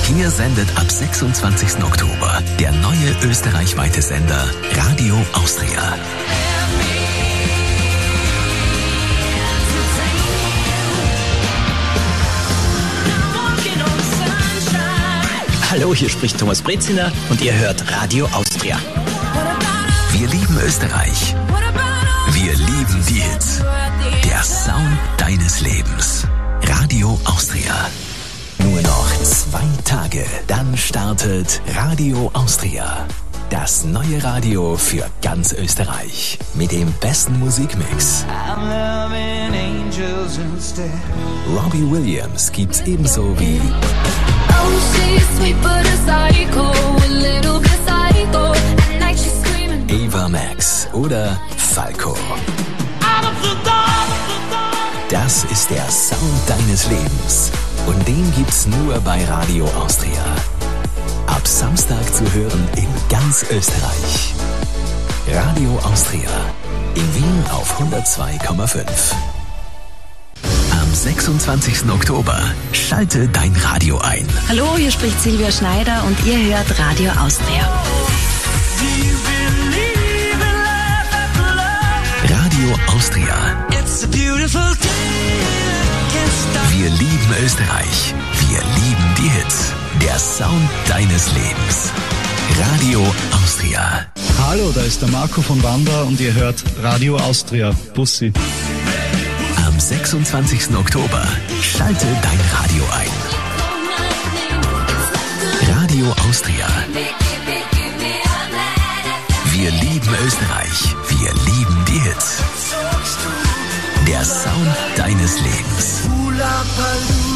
Hier sendet ab 26. Oktober der neue österreichweite Sender Radio Austria. Hallo, hier spricht Thomas Breziner und ihr hört Radio Austria. Wir lieben Österreich. Wir lieben die Hits. Der Sound deines Lebens. Radio Austria. Nur noch 2 Tage, dann startet Radio Austria. Das neue Radio für ganz Österreich. Mit dem besten Musikmix. Robbie Williams gibt's ebenso wie Ava Max oder Falco. Das ist der Sound deines Lebens. Und den gibt's nur bei Radio Austria. Ab Samstag zu hören in ganz Österreich. Radio Austria. In Wien auf 102,5. Am 26. Oktober schalte dein Radio ein. Hallo, hier spricht Silvia Schneider und ihr hört Radio Austria. Radio Austria. Wir lieben Österreich. Wir lieben die Hits. Der Sound deines Lebens. Radio Austria. Hallo, da ist der Marco von Wanda und ihr hört Radio Austria. Bussi. Am 26. Oktober schalte dein Radio ein. Radio Austria. Wir lieben Österreich. Wir lieben die Hits. Der Sound deines Lebens.